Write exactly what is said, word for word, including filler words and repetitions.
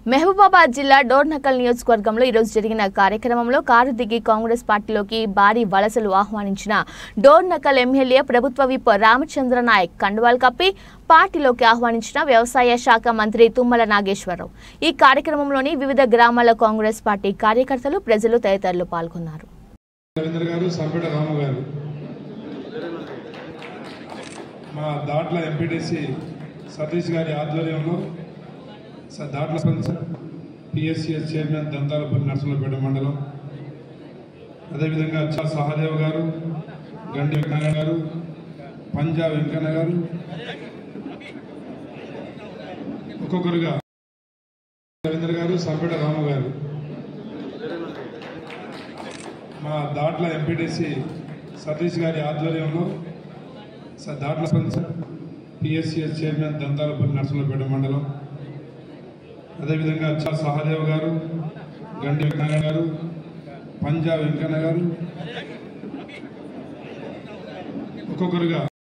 మహబూబాబాద్ జిల్లా డోర్నకల్ నియోజకవర్గంలో ఈ రోజు జరిగిన కార్యక్రమంలో కారు దిగి కాంగ్రెస్ పార్టీలోకి భారీ వలసలు ఆహ్వానించిన డోర్నకల్ ఎమ్మెల్యే ప్రభుత్వ విప్ రామచంద్ర నాయక్ కండువాలు కప్పి పార్టీలోకి ఆహ్వానించిన వ్యవసాయ శాఖ మంత్రి తుమ్మల నాగేశ్వరరావు ఈ కార్యక్రమంలోని వివిధ గ్రామాల కాంగ్రెస్ పార్టీ కార్యకర్తలు ప్రజలు తదితరులు పాల్గొన్నారు. మా దాట్ల ఎంపీటీసీ సతీష్ గారి ఆధ్వర్యంలో దాట్ల పిఎస్సిఎస్ చైర్మన్ దంతాలపల్లి నర్సులపేట మండలం, అదేవిధంగా చా సహదేవ్ గారు, గండి వెంకన్న గారు, పంజా వెంకన్న గారు, ఒక్కొక్కరుగా రవీంద్ర గారు, సంపేట రాము గారు, మా దాట్ల ఎంపీటీసీ సతీష్ గారి ఆధ్వర్యంలో దాట్ల పిఎస్సిఎస్ చైర్మన్ దంతాలపల్లి నర్సులపేట మండలం, అదేవిధంగా చా సహదేవ్ గారు, గండి వెంకన్న గారు, పంజా వెంకన్న గారు, ఒక్కొక్కరుగా